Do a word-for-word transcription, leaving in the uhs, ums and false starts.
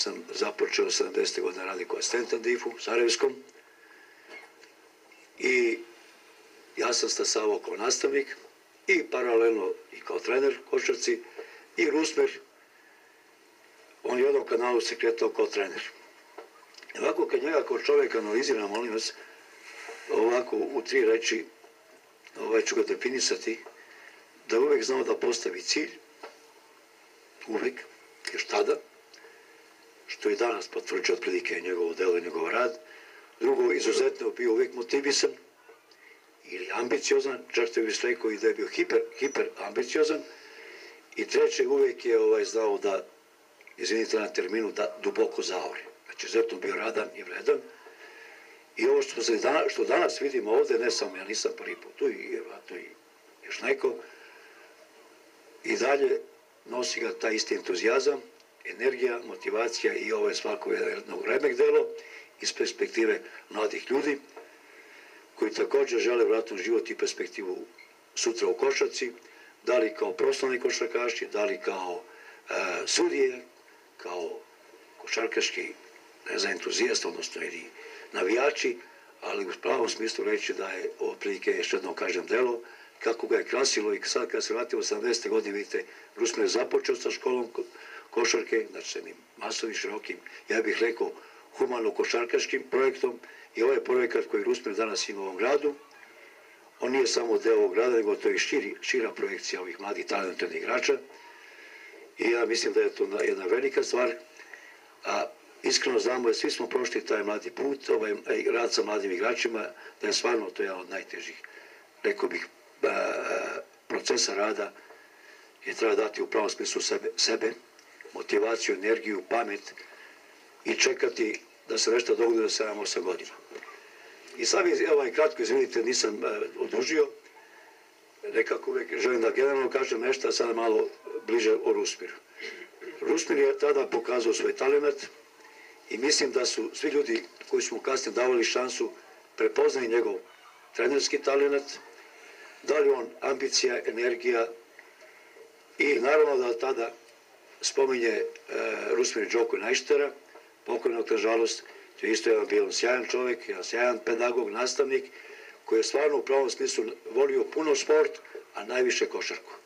sam započeo sedamdesete godine raditi kao asistent na difu, Sarajevskom. I ja sam stasavao kao nastavnik i paralelno i kao trener košarci i Rusmer, on je u jednom kanalu se kretao kao trener. Ovako kad njega kao čovjek analiziram, molim vas, ovako u tri reči ovaj ću ga definisati, da uvek znao da postavi cilj, uvek, još tada, što i danas potvrđuje otprilike njegovo delo i njegov rad. Drugo, izuzetno bio uvek motivisan ili ambiciozan, čak što bih rekao i da je bio hiper, hiper ambiciozan. I treće, uvek je ovaj, znao da, izvinite na terminu, da duboko zaori. Znači, izuzetno bio radan i vredan. I ovo što, se danas, što danas vidimo ovde, ne samo ja nisam prvi put, tu i, tu i još neko, i dalje nosi ga taj isti entuzijazam, energija, motivacija i ovo je svako jedno remek delo iz perspektive mladih ljudi koji također žele vratno život i perspektivu sutra u košarci, da li kao profesionalni košarkaši, da li kao e, sudije, kao košarkaški, ne znam, entuzijast, odnosno ili navijači, ali u pravom smislu reći da je otprilike još jedno kažem delo, kako ga je krasilo i sad kad se vratimo sedamdesete godine, vidite, Rusmer je započeo sa školom košarke, znači sa jednim masovim, širokim, ja bih rekao, humano-košarkaškim projektom i ovaj projekat koji Rusmer danas ima u ovom gradu, on nije samo deo ovog grada, nego to je širi, šira projekcija ovih mladih talentovnih igrača i ja mislim da je to jedna velika stvar, a iskreno znamo da svi smo prošli taj mladi put, ovaj rad sa mladim igračima, da je stvarno to jedan od najtežih, rekao bih, procesa rada je treba dati u pravom smislu sebe, sebe, motivaciju, energiju, pamet i čekati da se nešto dogodi do sedam osam godina. I sad je, ovaj, kratko, izvinite, nisam odužio, nekako uvek želim da generalno kažem nešto, a sada malo bliže o Rusmiru. Rusmir je tada pokazao svoj talent i mislim da su svi ljudi koji su mu kasnije davali šansu prepoznali njegov trenerski talent, da li on ambicija, energija i naravno da tada spominje e, Rusmir Đoko Najštera, pokojnog nažalost, to je isto jedan bio sjajan čovjek, jedan sjajan pedagog, nastavnik, koji je stvarno u pravom smislu volio puno sport, a najviše košarku.